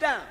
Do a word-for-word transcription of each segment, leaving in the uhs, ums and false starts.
down.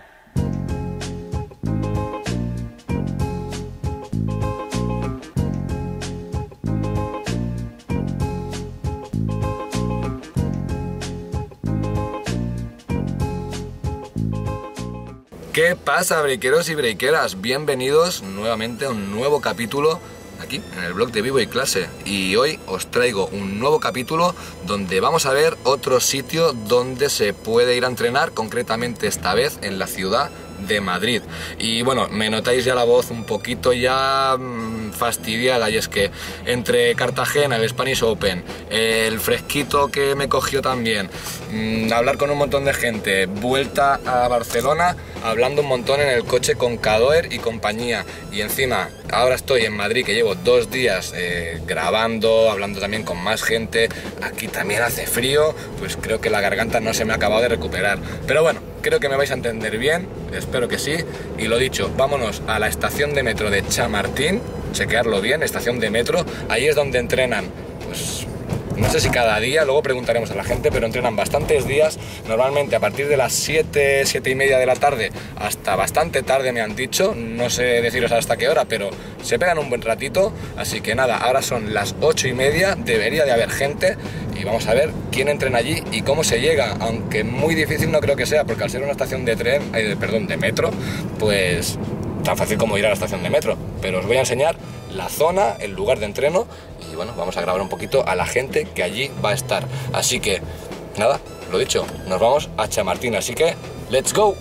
¿Qué pasa, breakeros y breakeras? Bienvenidos nuevamente a un nuevo capítulo aquí en el blog de Vivo y Clase. Y hoy os traigo un nuevo capítulo donde vamos a ver otro sitio donde se puede ir a entrenar, concretamente esta vez en la ciudad de Madrid. Y bueno, me notáis ya la voz un poquito ya mmm, fastidiada, y es que entre Cartagena, el Spanish Open, el fresquito que me cogió también, mmm, hablar con un montón de gente, vuelta a Barcelona, hablando un montón en el coche con Kadoer y compañía, y encima ahora estoy en Madrid, que llevo dos días eh, grabando, hablando también con más gente, aquí también hace frío, pues creo que la garganta no se me ha acabado de recuperar, pero bueno, creo que me vais a entender bien, espero que sí. Y lo dicho, vámonos a la estación de metro de Chamartín, chequearlo bien, estación de metro, ahí es donde entrenan, pues no sé si cada día, luego preguntaremos a la gente, pero entrenan bastantes días, normalmente a partir de las siete, siete y media de la tarde hasta bastante tarde me han dicho, no sé deciros hasta qué hora, pero se pegan un buen ratito, así que nada, ahora son las ocho y media, debería de haber gente y vamos a ver quién entrena allí y cómo se llega, aunque muy difícil no creo que sea, porque al ser una estación de tren, eh, perdón, de metro, pues tan fácil como ir a la estación de metro, pero os voy a enseñar la zona, el lugar de entreno y bueno, vamos a grabar un poquito a la gente que allí va a estar. Así que, nada, lo dicho, nos vamos a Chamartín, así que, ¡let's go!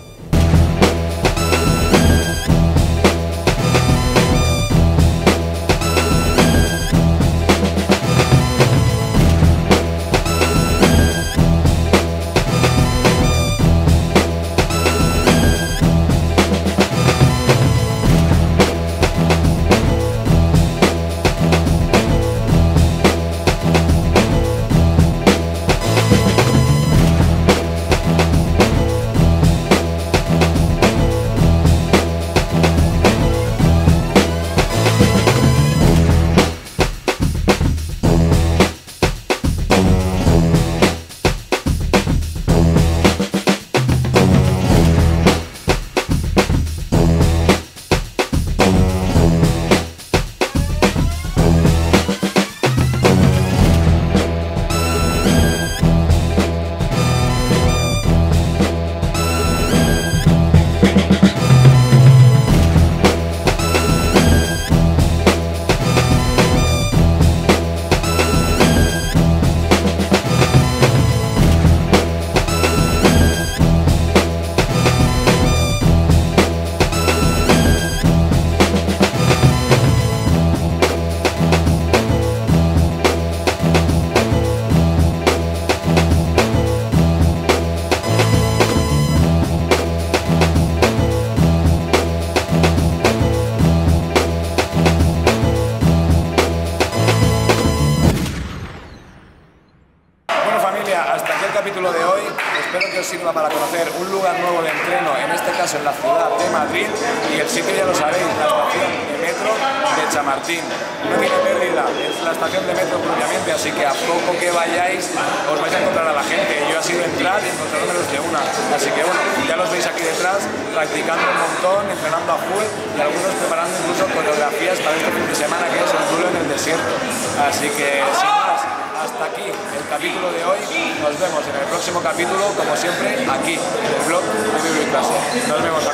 Hasta aquí el capítulo de hoy, espero que os sirva para conocer un lugar nuevo de entreno, en este caso en la ciudad de Madrid, y el sitio ya lo sabéis, la estación de metro de Chamartín. No tiene pérdida, es la estación de metro propiamente, así que a poco que vayáis os vais a encontrar a la gente. Yo he sido entrar y encontrármelos de una, así que bueno, ya los veis aquí detrás, practicando un montón, entrenando a full y algunos preparando incluso coreografías para este fin de semana que es el duelo en el desierto. Así que sin más, hasta aquí el capítulo de hoy, nos vemos en el próximo capítulo, como siempre, aquí, en el blog de Vivo y Clase. Nos vemos.